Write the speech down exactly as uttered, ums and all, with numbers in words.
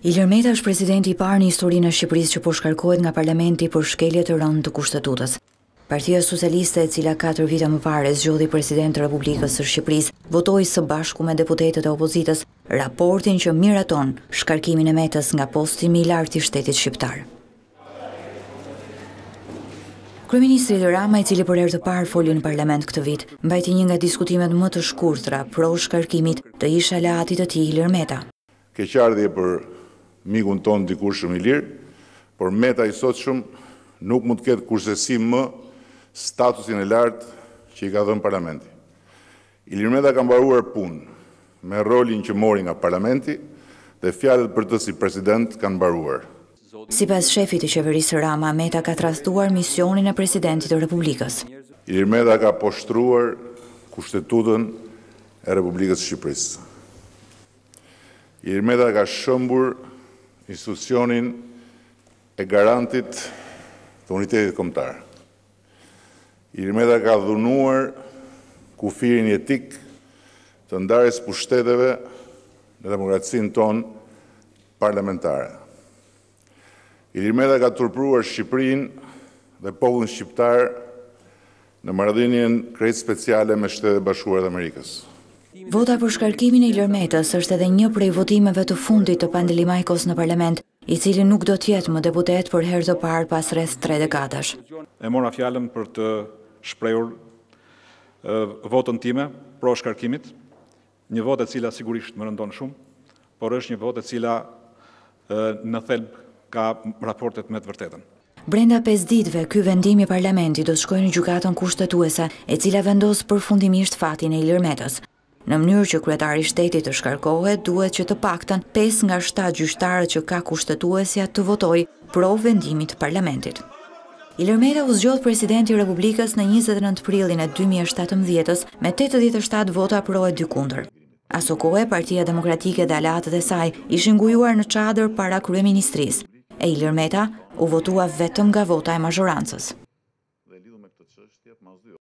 Ilir Meta është presidenti i parë në historinë e Shqipërisë që po shkarkohet nga parlamenti për shkelje të rënd të kushtetutës. Partia Socialiste, e cila katër vite më parë zgjodhi president të Republikës së Shqipërisë, votoi së bashku me deputetët e opozitës raportin që miraton shkarkimin e Metës nga posti më i lartë i shtetit shqiptar. Kryeministri Edi Rama, i cili për herë të parë foli në parlament këtë vit, mbajti një nga diskutimet më të shkurtra pro shkarkimit të ish aleatit të tij Ilir Meta. Keqardhje për mikun ton dikur shumë i lirë, por Meta i sotshëm nuk mund të ketë kursesim më statusin e lartë që i ka dhënë parlamenti. Ilir Meta ka mbaruar punë me rolin që mori nga parlamenti dhe fjalët për të si president kanë mbaruar. Sipas shefit të qeverisë Rama, Meta ka tradhtuar misionin e presidentit të Republikës. Ilir Meta ka poshtruar kushtetutën e Republikës së Shqipërisë. Ilir Meta ka shëmbur institucionin e garantit të unitetit kombëtar. Ilir Meta ka dhunuar kufirin jetik të ndarjes pushteteve në demokracinë tonë parlamentare. Ilir Meta ka turpruar Shqipërinë dhe popullin shqiptar në marrëdhënien krejt speciale me Shtetet e Bashkuara të Amerikës. Vota për shkarkimin e Ilir Metës është edhe një prej votimeve të fundit të Pandelimajkos në parlament, i cili nuk do të jetë më deputet për herë të parë pas rreth tre dekadash. E mora fjalën për të shprehur votën time pro shkarkimit, një votë e cila sigurisht më rëndon shumë, por është një votë e cila në thelb ka raportet me të vërtetën. Brenda pesë ditëve, ky vendim i parlamentit do të shkojë në gjykatën kushtetuese, e cila vendos përfundimisht fatin e Ilir Metës. Në mënyrë që kryetari i shtetit të shkarkohet, duhet që të paktën pesë nga shtatë gjyqtarët që ka kushtetuesja të votojë pro vendimit të parlamentit. Ilir Meta u zgjodh presidenti i Republikës në njëzet e nëntë prillin e dy mijë e shtatëmbëdhjetës me tetëdhjetë e shtatë vota pro e dy kundër. Aso kohë, Partia Demokratike dhe aleatët e saj ishin ngujuar në çadër para kryeministrisë, e Ilir Meta u votua vetëm nga vota e mazhorancës.